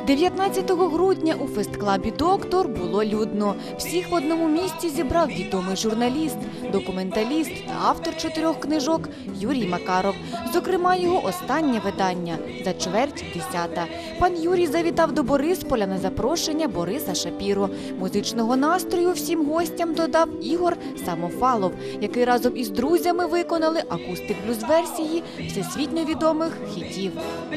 19 грудня у фест-клабі «Доктор» було людно. Всіх в одному місці зібрав відомий журналіст, документаліст та автор 4 книжок Юрій Макаров. Зокрема, його останнє видання «За чверть 10». Пан Юрій завітав до Борисполя на запрошення Бориса Шапіро. Музичного настрою всім гостям додав Ігор Самофалов, який разом із друзями виконали акустик-блюз-версії всесвітньо відомих хітів.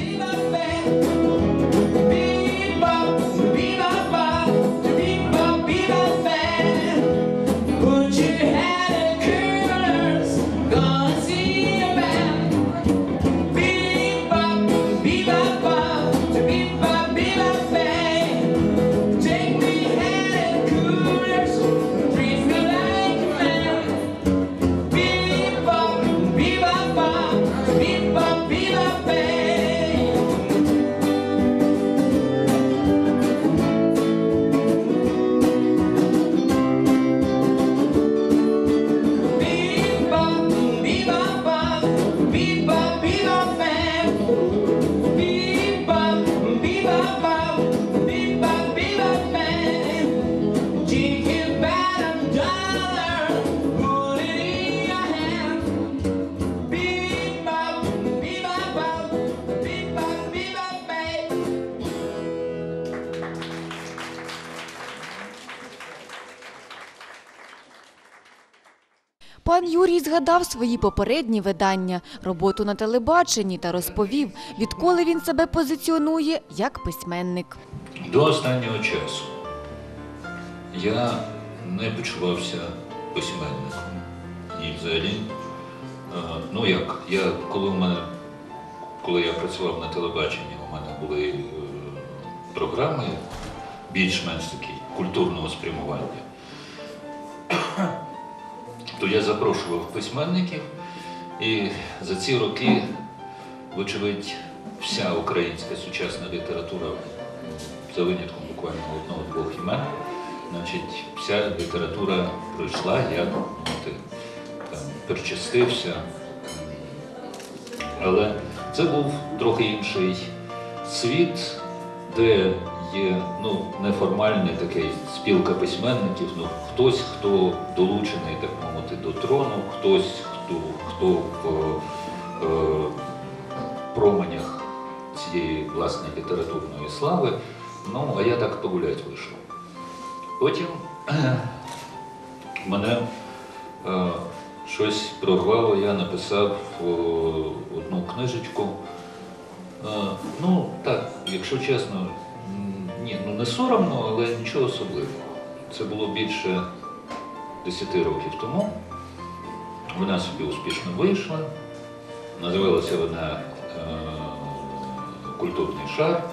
Пан Юрій згадав свої попередні видання, роботу на телебаченні та розповів, відколи він себе позиціонує як письменник. До останнього часу я не почувався письменником. І взагалі, коли я працював на телебаченні, у мене були програми більш-менш такі культурного спрямування, то я запрошував письменників, і за ці роки, вочевидь, вся українська сучасна література, за винятком буквально одного-двох імен, значить, вся література пройшла, я там перечастився. Але це був трохи інший світ, де є неформальний такий спілка письменників, хтось, хто долучений, так мовити, до трону, хтось, хто в променях цієї власної літературної слави, а я так погулять вийшов. Потім мене щось прорвало, я написав одну книжечку. Так, якщо чесно, не соромно, але нічого особливого. Це було більше 10 років тому. Вона собі успішно вийшла. Називалася вона «Культурний шар».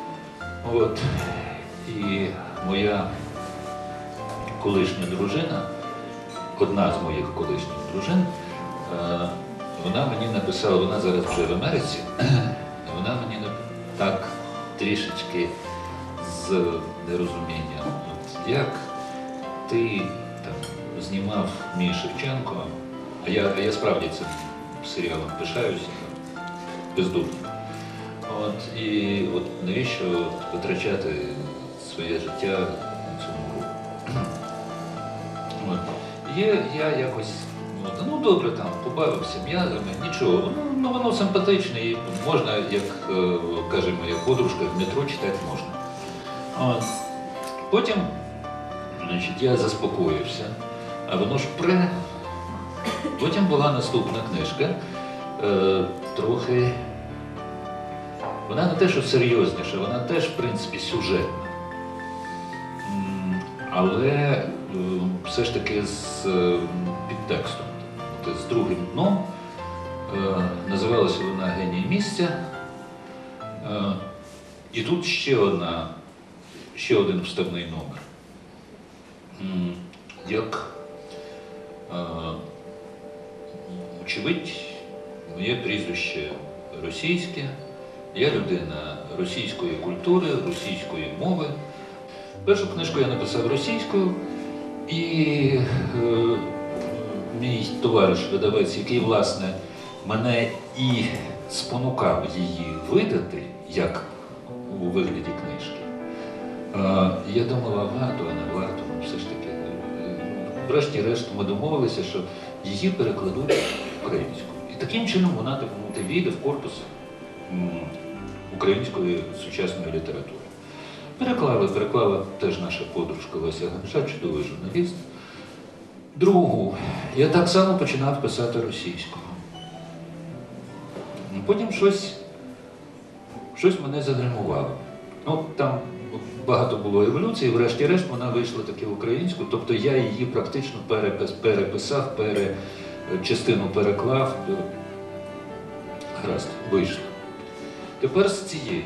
І моя колишня дружина, одна з моїх колишніх дружин, вона мені написала, вона зараз вже в Америці, вона мені так трішечки з нерозумінням, як ти там знімав мій Шевченко, а я справді цим серіалом пишаюся, бездумно. І навіщо витрачати своє життя на цьому групу? Я якось, добре, там, побавився м'язами, нічого, воно симпатичне і можна, як каже моя подружка, в метро читати можна. Потім, я заспокоївся, а воно ж пре. Потім була наступна книжка, трохи, вона не те, що серйозніша, вона теж, в принципі, сюжетна. Але все ж таки з підтекстом, з другим дном. Називалася вона «Геній місця». І тут ще один вставний номер. Як, очевидь, моє прізвище російське, я людина російської культури, російської мови. Першу книжку я написав російською, і мій товариш-видавець, який, власне, мене і спонукав її видати, як у вигляді книжки. Я думав, а варто, а не варто, ну все ж таки. Врешті-решт ми домовилися, що її перекладуть українською. І таким чином вона, так мовити, війде в корпус української сучасної літератури. Переклала теж наша подружка Леся Ганша, чудовий журналіст. Другу я так само починав писати російською. Потім щось мене загримувало. Ну, там багато було еволюцій, врешті-решт вона вийшла таки українською, тобто я її практично переписав, частину переклав, гаразд, вийшло. Тепер з цією.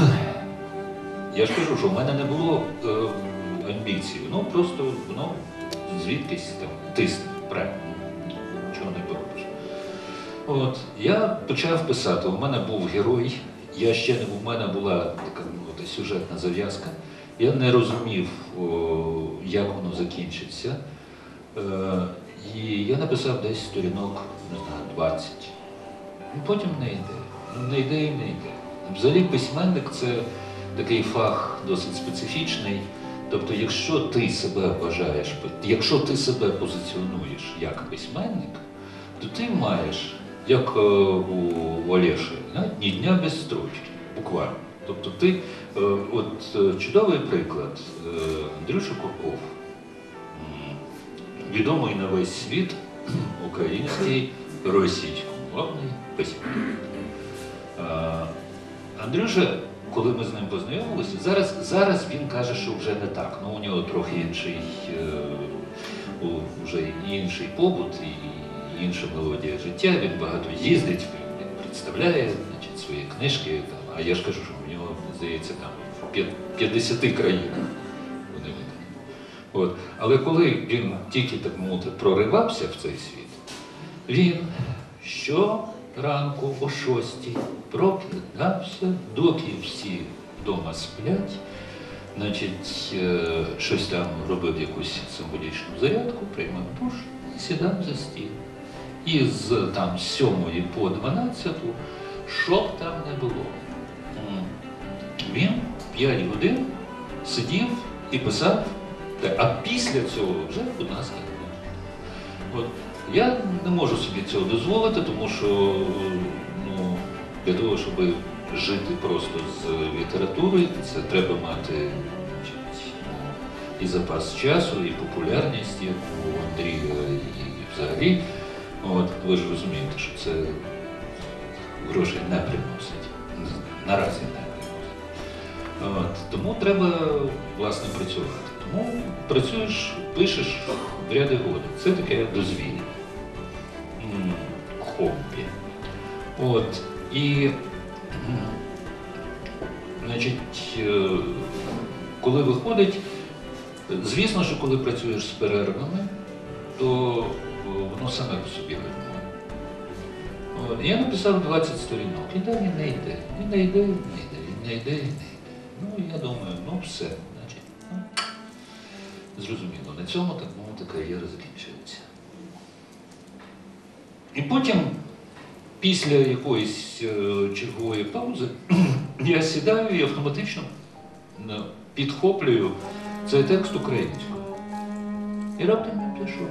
Я ж кажу, що в мене не було амбіцій, ну просто воно звідкись там тисне, правильно, нічого не поробиш. От, я почав писати, у мене був герой, у мене була така сюжетна зав'язка, я не розумів, як воно закінчиться, і я написав десь сторінок, не знаю, 20. Потім не йде. Взагалі письменник – це такий фах досить специфічний. Тобто, якщо ти себе вважаєш, якщо ти себе позиціонуєш як письменник, то ти маєш, як у Олеші, ні дня без строчки, буквально. Тобто ти, от чудовий приклад, Андрюша Курков, відомий на весь світ український, російськомовний письменник. Андрюша, коли ми з ним познайомилися, зараз він каже, що вже не так. Ну, у нього трохи інший побут і інша мелодія життя. Він багато їздить, він представляє, значить, свої книжки. Там, а я ж кажу, що у нього, здається, там в 50 країнах вони видані. От. Але коли він тільки, так мовити, проривався в цей світ, він щоранку о 6-й прокидався, доки всі вдома сплять, значить, щось там робив, якусь символічну зарядку, приймав душ і сідав за стіл. І з там 7 по 12, що б там не було, він 5 годин сидів і писав, а після цього вже, будь ласка, от. Я не можу собі цього дозволити, тому що для того, щоб жити просто з літературою, це треба мати і запас часу, і популярність, як у Андрія, і взагалі. От, ви ж розумієте, що це грошей не приносить, наразі не приносить. От, тому треба, власне, працювати. Тому працюєш, пишеш в ряди годи. Це таке дозвілля, хобі. От, і, значить, коли виходить, звісно, що коли працюєш з перервами, то воно саме по собі гальмує. Я написав 20 сторінок, і далі не йде. Ну, я думаю, ну все, значить, зрозуміло, на цьому, так мовити, кар'єра закінчується. І потім, після якоїсь чергової паузи, я сідаю і автоматично підхоплюю цей текст українською. І раптом він пішов.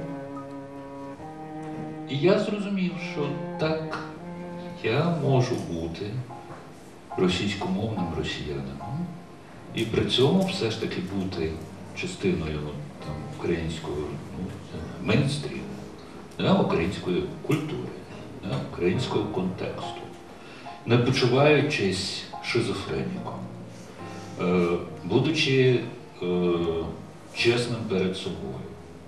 І я зрозумів, що так, я можу бути російськомовним росіянином і при цьому все ж таки бути частиною там, українського мейнстріму, української культури, українського контексту, не почуваючись шизофреніком, будучи чесним перед собою.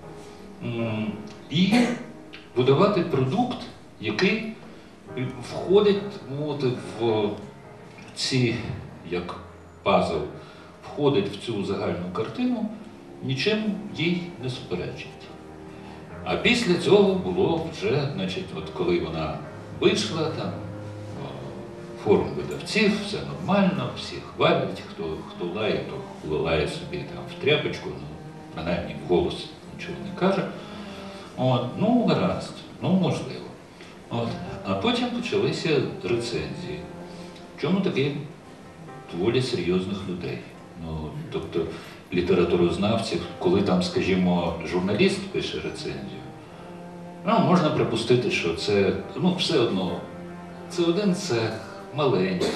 І видавати продукт, який входить, мовити, в ці, як пазл, входить в цю загальну картину, нічим їй не суперечить. А після цього було вже, значить, от коли вона вийшла, там, форум видавців, все нормально, всі хвалять, хто лає, то лає собі там в тряпочку, принаймні в голос нічого не каже. От, ну, гаразд, ну, можливо. От. А потім почалися рецензії. В чому такий доволі серйозних людей. Ну, тобто літературознавців, коли там, скажімо, журналіст пише рецензію, ну, можна припустити, що це, ну, все одно, це один цех, маленький,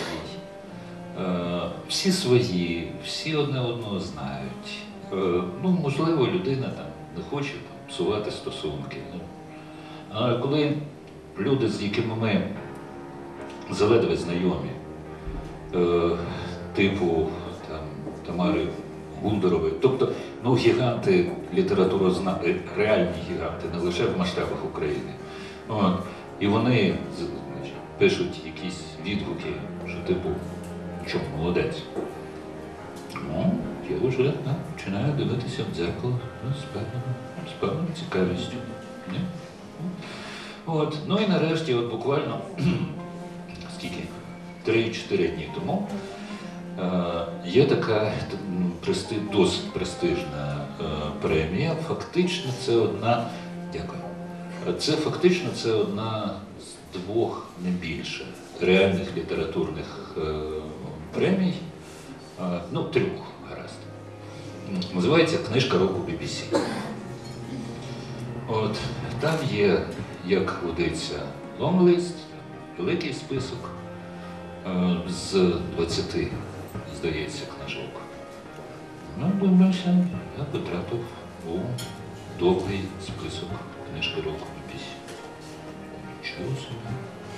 всі свої, всі одне одного знають. Ну, можливо, людина там не хоче там, псувати стосунки. Ну. А коли люди, з якими ми заледве знайомі, типу там, Тамари Гундарової, тобто ну, гіганти реальні гіганти, не лише в масштабах України. От. І вони значить, пишуть якісь відгуки, що типу, чому молодець. Ну, я вже починаю дивитися в дзеркало з певною цікавістю. Не? От. Ну і нарешті, от буквально скільки? 3-4 дні тому є така досить престижна премія. Фактично це одна, дякую, це одна з 2, не більше, реальних літературних премій, ну 3, гаразд. Називається «Книжка року BBC». От, там є, як годиться, лонглист, великий список з 20, здається, книжок. Ну, думаюся, я потрапив у довгий список «Книжки року BBC». Нічого собі.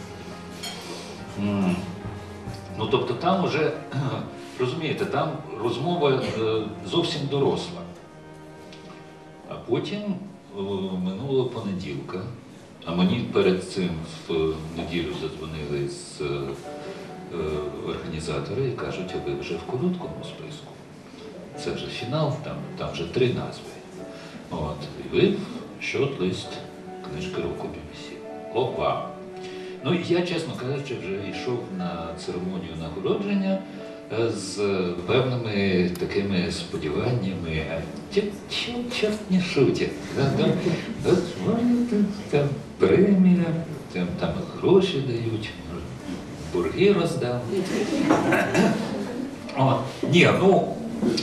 Ну, тобто там вже, розумієте, там розмова зовсім доросла. А потім минулого понеділка, а мені перед цим в неділю задзвонили з організатори і кажуть, а ви вже в короткому списку. Це вже фінал, там вже 3 назви. От, і ви в шорт-лист «Книжки року BBC». Опа! Ну, я, чесно кажучи, вже йшов на церемонію нагородження з певними такими сподіваннями, а чорт не шутять. Там премія, там гроші дають, борги роздам. О, ні, ну...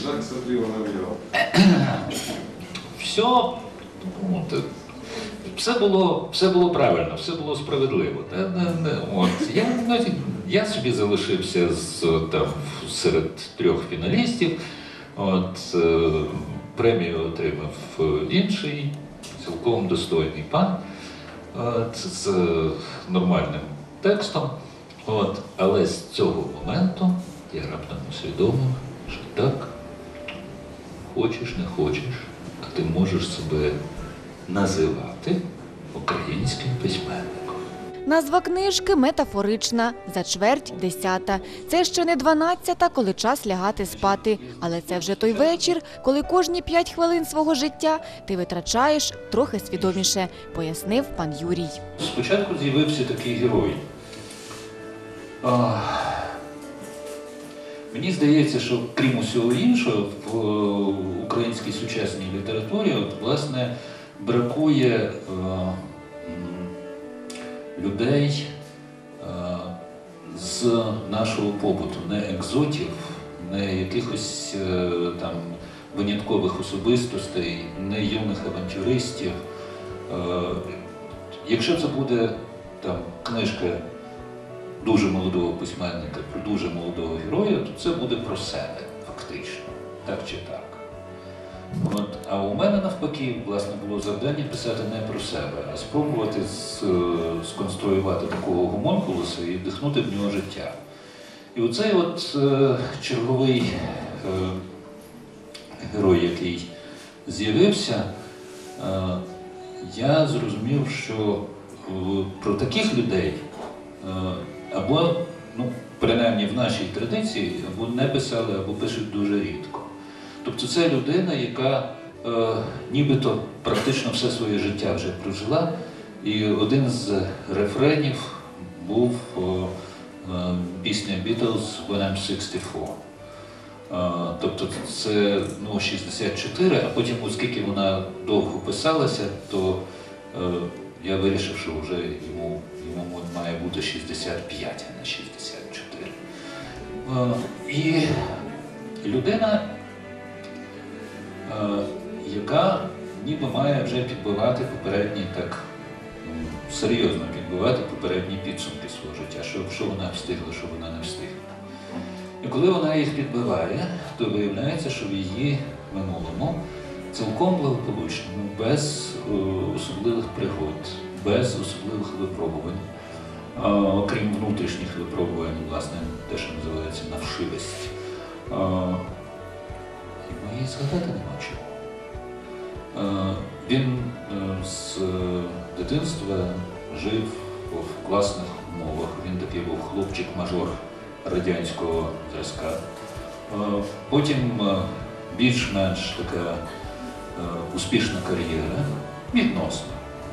Все було правильно, все було справедливо. От. Я собі залишився серед 3 фіналістів. От, премію отримав інший, цілком достойний пан, з нормальним текстом. От, але з цього моменту я раптом усвідомив, що так, хочеш, не хочеш, а ти можеш себе називати українським письменником. Назва книжки метафорична, за 9:45. Це ще не 12, коли час лягати спати. Але це вже той вечір, коли кожні 5 хвилин свого життя ти витрачаєш трохи свідоміше, пояснив пан Юрій. Спочатку з'явився такий герой. Мені здається, що крім усього іншого, в українській сучасній літературі, власне, бракує людей з нашого побуту, не екзотів, не якихось там виняткових особистостей, не юних авантюристів. Якщо це буде там книжка дуже молодого письменника, про дуже молодого героя, то це буде про себе, фактично, так чи так. От, а у мене навпаки, власне, було завдання писати не про себе, а спробувати сконструювати такого гомункулуса і вдихнути в нього життя. І оцей от черговий герой, який з'явився, я зрозумів, що про таких людей або, ну, принаймні в нашій традиції, або не писали, або пишуть дуже рідко. Тобто це людина, яка нібито практично все своє життя вже прожила, і один з рефренів був пісня Beatles «When I'm 64». Тобто це 64, а потім, оскільки вона довго писалася, то я вирішив, що вже йому має бути 65, а не 64. І людина, яка ніби має вже підбивати попередні, так серйозно підбивати попередні підсумки свого життя, що вона встигла, що вона не встигла. І коли вона їх підбиває, то виявляється, що в її минулому цілком благополучному, без особливих пригод, без особливих випробувань, окрім внутрішніх випробувань, власне, те, що називається навшивість, і згадати нема чого. Він з дитинства жив в класних умовах. Він такий був хлопчик-мажор радянського зразка. Потім більш-менш така успішна кар'єра, відносно.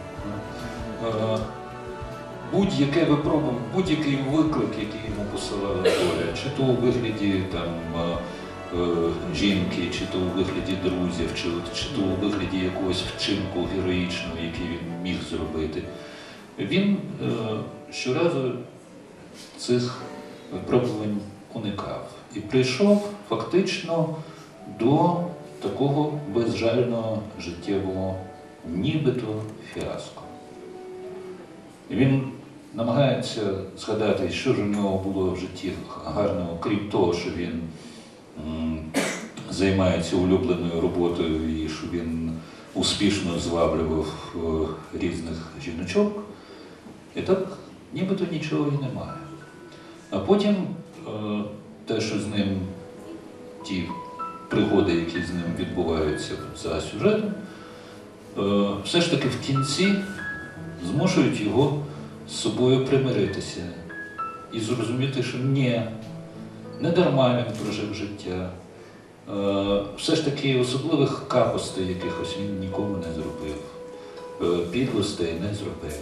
Будь-яке випробування, будь-який виклик, який йому посилала доля, чи то у вигляді там, жінки, чи то у вигляді друзів, чи то у вигляді якогось вчинку героїчного, який він міг зробити. Він щоразу цих випробувань уникав і прийшов фактично до такого безжального життєвого нібито фіаско. І він намагається згадати, що ж у нього було в житті гарного, крім того, що він займається улюбленою роботою і що він успішно зваблював різних жіночок. І так нібито нічого і немає. А потім те, що з ним, ті пригоди, які з ним відбуваються за сюжетом, все ж таки в кінці змушують його з собою примиритися і зрозуміти, що ні, не дарма він прожив життя. Все ж таки особливих капостей якихось він нікому не зробив, підлостей не зробив.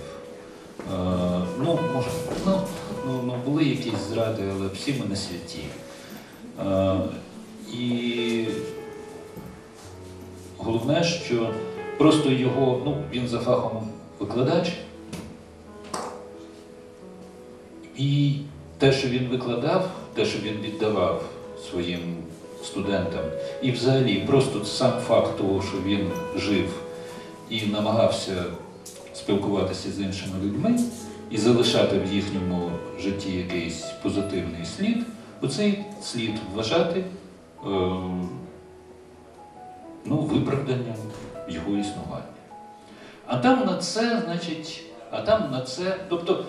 Були якісь зради, але всі ми не святі. І головне, що просто його, він за фахом викладач, і те, що він викладав, те, що він віддавав своїм студентам, і взагалі просто сам факт того, що він жив і намагався спілкуватися з іншими людьми і залишати в їхньому житті якийсь позитивний слід, оцей слід вважати виправданням його існування. А там на це, тобто,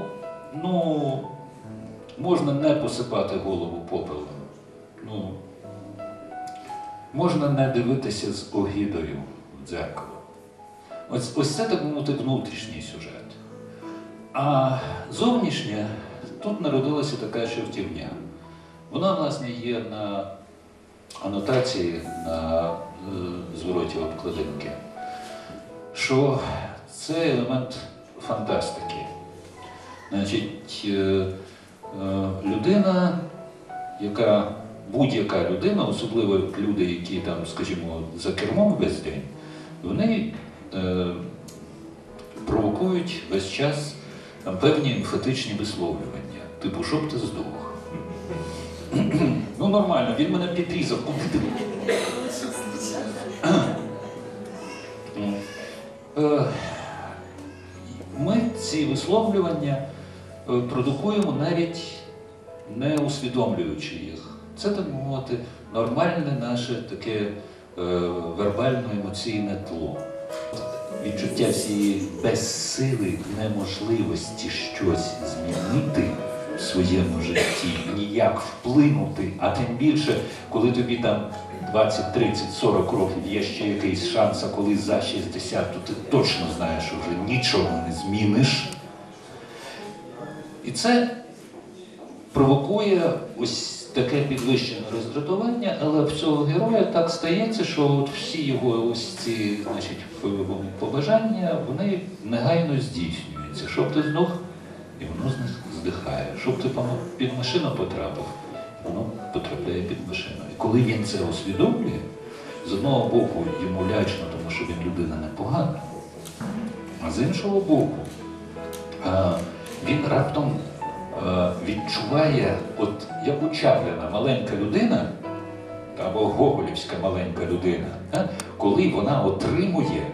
можна не посипати голову попелом, можна не дивитися з огидою в дзеркало. Ось це, так мовити, внутрішній сюжет. А зовнішнє, тут народилася така чортівня. Вона, власне, є на анотації, на звороті обкладинки, що це елемент фантастики. Значить, людина, будь-яка людина, особливо люди, які там, скажімо, за кермом весь день, вони провокують весь час певні емфатичні висловлювання, типу, щоб ти здох. Нормально, він мене підрізав, куди ти? Ми ці висловлювання продукуємо навіть не усвідомлюючи їх. Це, так мовити, нормальне наше таке вербально-емоційне тло. Відчуття цієї безсили, неможливості щось змінити в своєму житті, ніяк вплинути, а тим більше, коли тобі там 20, 30, 40 років є ще якийсь шанс, а коли за 60, то ти точно знаєш, що вже нічого не зміниш. І це провокує ось таке підвищене роздратування, але в цього героя так стається, що от всі його ось ці, побажання, вони негайно здійснюються. Щоб ти здох, і воно з них здихає. Щоб ти під машину потрапив, воно потрапляє під машину. І коли він це усвідомлює, з одного боку йому лячно, тому що він людина непогана, а з іншого боку він раптом відчуває, от як у Чапліна маленька людина, або гоголівська маленька людина, коли вона отримує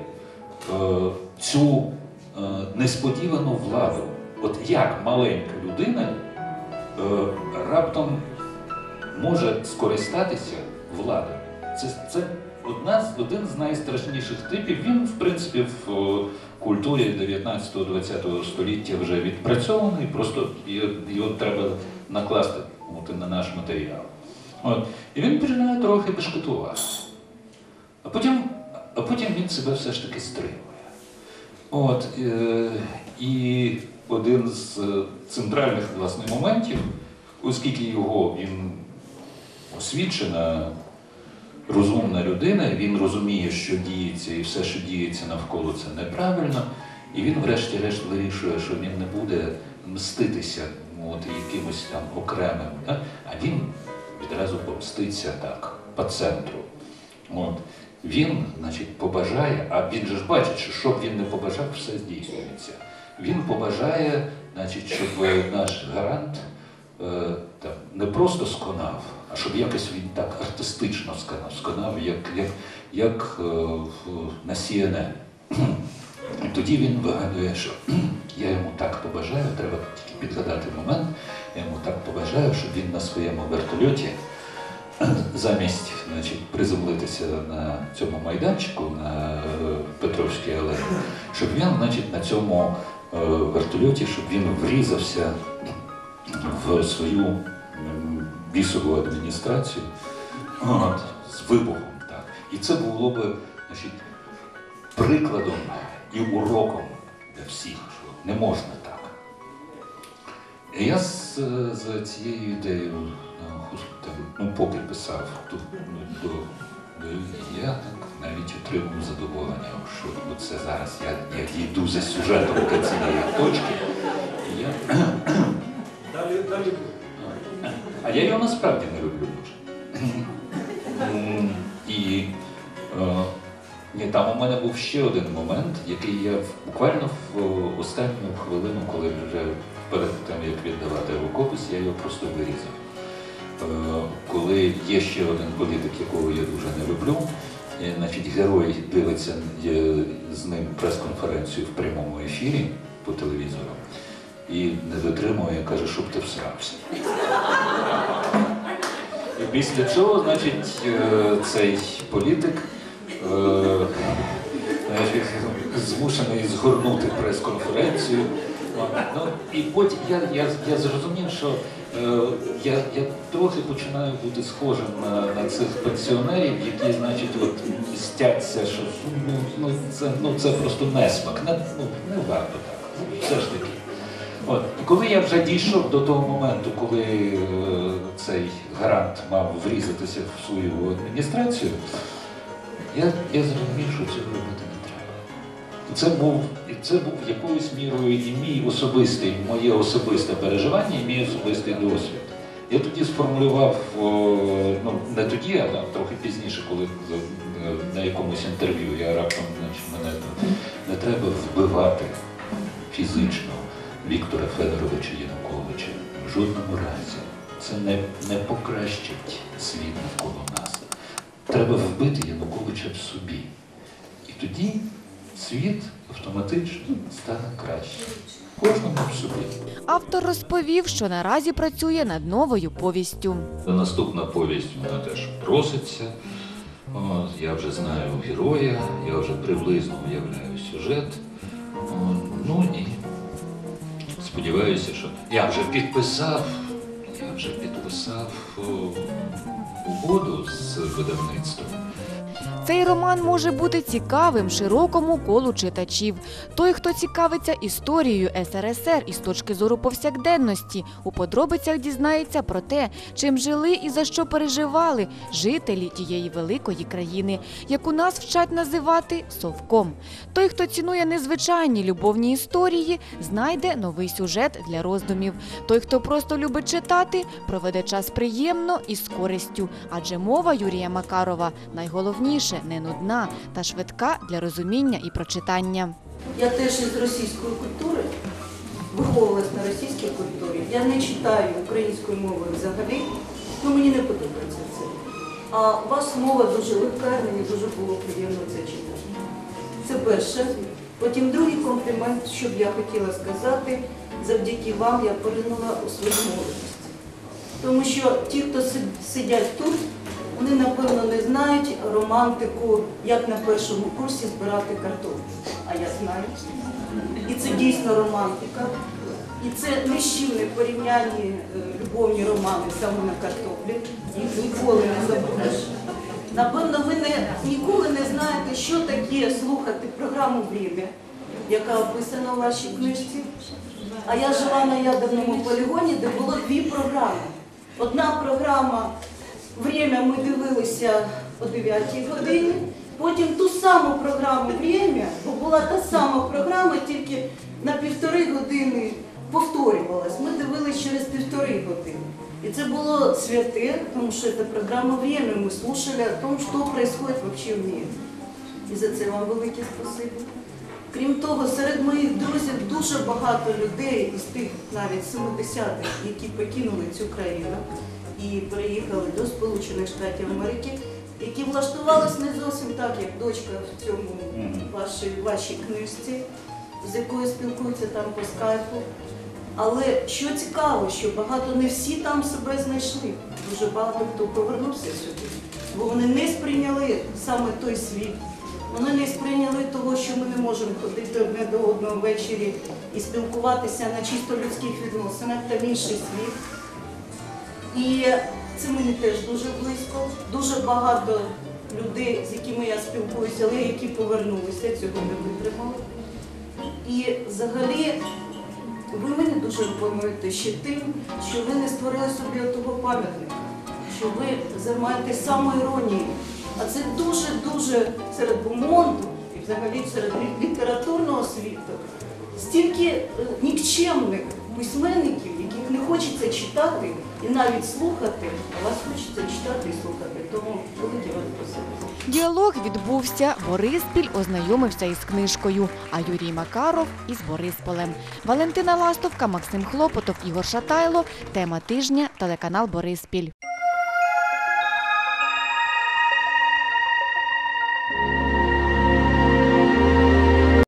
цю несподівану владу. От як маленька людина раптом може скористатися владою. Це один з найстрашніших типів. Він, в принципі, в культурі 19-20 століття вже відпрацьований, просто його треба накласти на наш матеріал. От. І він починає трохи бешкетувати. А потім він себе все ж таки стримує. От. І один з центральних, власне, моментів, оскільки він освічена, розумна людина, він розуміє, що діється, і все, що діється навколо, це неправильно, і він врешті-решт вирішує, що він не буде мститися якимось там окремим, а він відразу помститься так, по центру. От. Він, значить, побажає, а він же ж бачить, що щоб він не побажав, все здійснюється. Він побажає, значить, щоб наш гарант там, не просто сконав, а щоб якось він так артистично сконав, як на CNN. І тоді він вигадує, що я йому так побажаю, треба тільки підгадати момент, я йому так побажаю, щоб він на своєму вертольоті замість, значить, приземлитися на цьому майданчику, на Петровській алеї, щоб він, значить, на цьому вертольоті, щоб він врізався в свою бісову адміністрацію з вибухом. Так. І це було б, значить, прикладом і уроком для всіх, що не можна так. І я за цією ідеєю, поки писав я так навіть отримав задоволення, що це зараз я дійду за сюжетом до цієї точки. І Далі. А я його насправді не люблю дуже. І там у мене був ще один момент, який я буквально в останню хвилину, коли вже перед тим, як віддавати рукопис, я його просто вирізав. Коли є ще один політик, якого я дуже не люблю, значить, герой дивиться з ним прес-конференцію в прямому ефірі по телевізору і не дотримує, каже, щоб ти всрався. І після цього, значить, цей політик змушений згорнути прес-конференцію. І потім я зрозумів, що я трохи починаю бути схожим на цих пенсіонерів, які, значить, от стяться, що це просто несмак, не варто так, все ж таки. От. І коли я вже дійшов до того моменту, коли цей гарант мав врізатися в свою адміністрацію, я зрозумів, що цього робити не треба. Це був якоюсь мірою і моє особисте переживання, і мій особистий досвід. Я тоді сформулював, не тоді, а трохи пізніше, коли на якомусь інтерв'ю я раптом, мене не треба вбивати фізично Віктора Федоровича Януковича. В жодному разі. Це не покращить світ навколо нас. Треба вбити Януковича в собі. І тоді світ автоматично стане краще. Кожному в собі. Автор розповів, що наразі працює над новою повістю. Наступна повість, вона теж проситься. Я вже знаю героя, я вже приблизно уявляю сюжет. І сподіваюся, що я вже підписав угоду з видавництвом. Цей роман може бути цікавим широкому колу читачів. Той, хто цікавиться історією СРСР із точки зору повсякденності, у подробицях дізнається про те, чим жили і за що переживали жителі тієї великої країни, яку нас вчать називати совком. Той, хто цінує незвичайні любовні історії, знайде новий сюжет для роздумів. Той, хто просто любить читати, проведе час приємно і з користю, адже мова Юрія Макарова найголовніше – не нудна та швидка для розуміння і прочитання. Я теж із російської культури, виховувалась на російській культурі. Я не читаю українською мовою взагалі, мені не подобається це. А у вас мова дуже легка, мені дуже було приємно це читати. Це перше. Потім другий комплімент, що б я хотіла сказати, завдяки вам я поринула у свою молодість. Тому що ті, хто сидять тут, вони, напевно, не знають романтику, як на першому курсі збирати картоплю. А я знаю. І це дійсно романтика. І це не з чим не порівнянні любовні романи саме на картоплі. Їх ніколи не забудеш. Напевно, ви ніколи не знаєте, що таке слухати програму «Время», яка описана у вашій книжці. А я жила на ядерному полігоні, де було 2 програми. Одна програма «Время» ми дивилися о 9 годині, потім ту саму програму «Время», бо була та сама програма, тільки на 1,5 години повторювалась. Ми дивилися через 1,5 години. И это было святое, потому что это программа «Время». Мы слушали о том, что происходит вообще в мире. І за це вам велике спасибі. Крім того, серед моїх друзів дуже багато людей із тих навіть 70-х, які покинули цю країну і переїхали до Сполучених Штатів Америки, які влаштувалися не зовсім так, як дочка в цьому вашій книжці, з якою спілкуються там по скайпу. Але що цікаво, що багато не всі там себе знайшли. Дуже багато хто повернувся сюди. Бо вони не сприйняли саме той світ. Вони не сприйняли того, що ми не можемо ходити одне до одного ввечері і спілкуватися на чисто людських відносинах, там інший світ. І це мені теж дуже близько. Дуже багато людей, з якими я спілкуюся, але які повернулися, цього не витримали. І взагалі ви мене дуже імпонуєте ще тим, що ви не створили собі того пам'ятника, що ви займаєтесь самоіронією. А це дуже-дуже серед бумонду і взагалі серед літературного світу стільки нікчемних письменників, яких не хочеться читати і навіть слухати, а вас хочеться читати і слухати. Тому велике вам спасибі. Діалог відбувся, Бориспіль ознайомився із книжкою, а Юрій Макаров – із Борисполем. Валентина Ластовка, Максим Хлопотов, Ігор Шатайло. Тема тижня, телеканал Бориспіль.